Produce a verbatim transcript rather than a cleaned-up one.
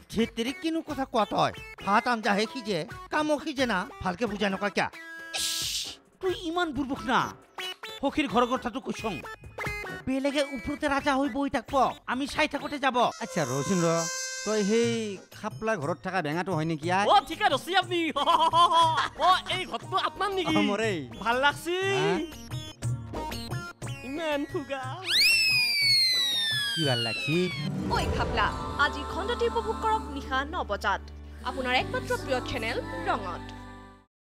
ধেতেৰি কিনো কথা কোৱা তই ভাত আঞ্জাহে সিজে কামো সিজে না ভালকে বুজাই নকৰা কিয়া তুই ইমান বুৰ্বক না সখীৰ ঘৰৰ কথাটো কৈছং বেলেগে ওপৰতে ৰাজা হৈ বহি থাকব আমি চাই থাকোতে যাব আচ্ছা ৰচোন ৰ তই সেই খাপলা ঘৰত থকা বেঙাটো হয় নেকি ও ঠিক আছে রসি আপনি ও এই ঘরটো আপনার নেকি মরে ভাল লাগছি ইমান ফুগা কি ভাল লাগছি ওই খাপলা আজি খণ্ডটি উপভোগ কৰক নিশা ন বজাত আপোনাৰ একমাত্ৰ প্ৰিয় চেনেল ৰঙত